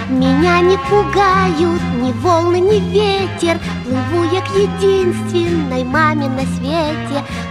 Меня не пугают ни волны, ни ветер. Плыву я к единственной маме на свете.